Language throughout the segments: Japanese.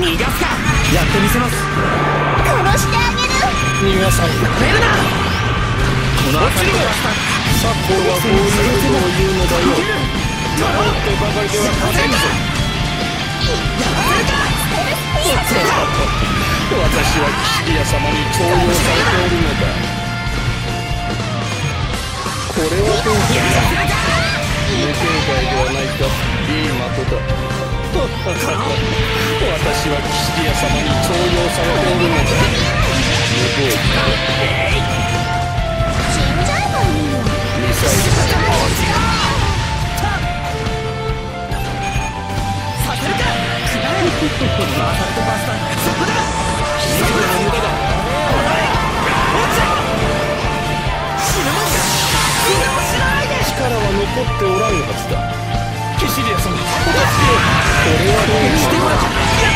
逃がすか。やってみせます。 殺してあげる。 逃がさん。 やめるな。この辺りはサッポーはこういうことを言うのだよ。守ってばかりでは勝てんぞ。私は騎士屋様に重用されておるのだ。これはどうか無形外ではないか。いい的だ。私は騎士屋様に重用されておるのだ。無謀だ。 死んじゃえばいいよ。 ミサイルだ。 させるか。くらえ。マーサルトバスター。そこだ。そこだ。無駄だ。死ぬもんか。死ぬもしないで。 力は残っておらんはずだ。騎士リア様、これはどうしてもら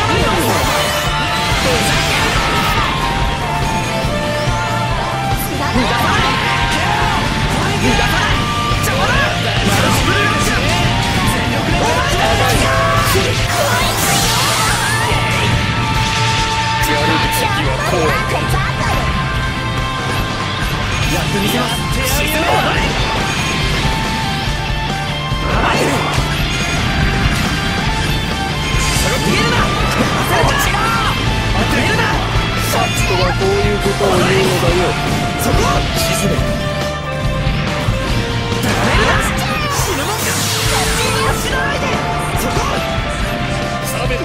やるべきはこうやってみせます。沈めろ。逃げるな。落ちろ。当てるな。 サットはこういうことを言うのだよ。 そこ沈め。ダメだ。死ぬもんか。死なないで。そこサベル。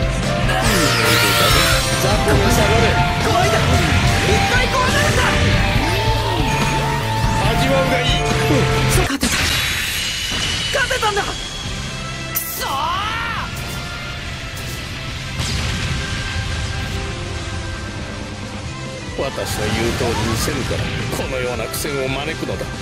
ザックに下がれ。 怖いだろ。いっぱい怖がるんだ。 味わうがいい。 勝てた。勝てたんだ。くそー。 私の言う通りにせぬからこのような苦戦を招くのだ。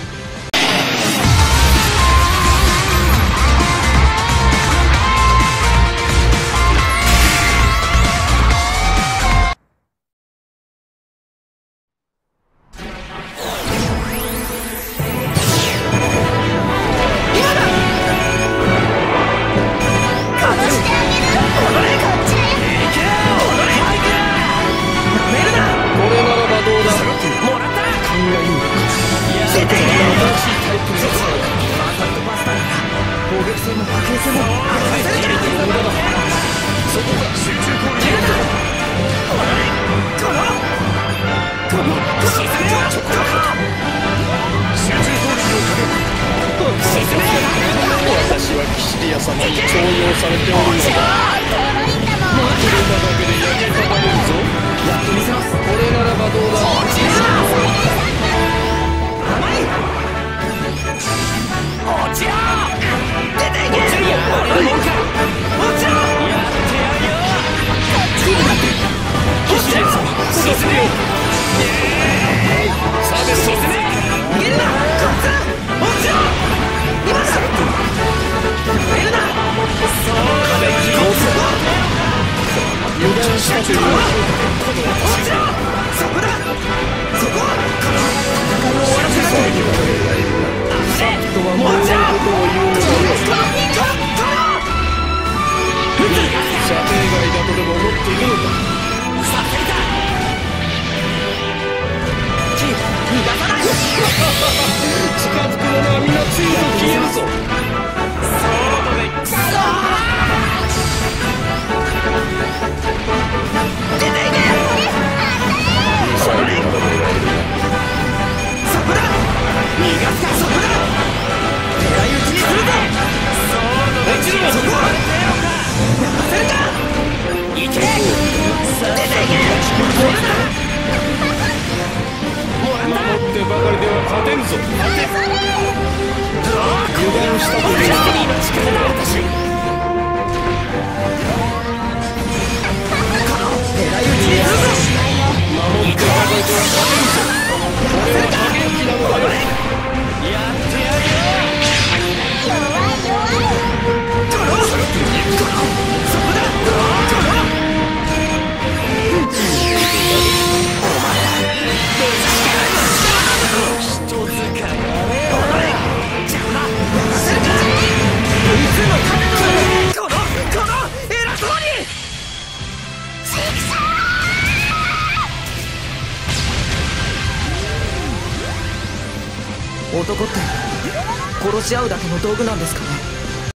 私は騎士リア様に重用されておるのだ。これだけで焼けたまれるぞ。 やってみせます。 これならばどうだ。 甘い。落ちろ。出ていけ。落ちろ。俺のもんか。落ちろ。やってやるよ。騎士リア様、沈めよ。 サベル、 沈め。逃げるな。こっちだ。落ちろ。今だ。止めるな。そうだ。 油断したという。 落ちろ。そこだ。そこ。終わらせろ。 サットはこういうことを言うのだよ。射程外だとでも思っているのか。 させるか。逃がさない。 近づく者は皆ついと消えるぞ。 そうだね。くそー。 男って殺し合うだけの道具なんですかね。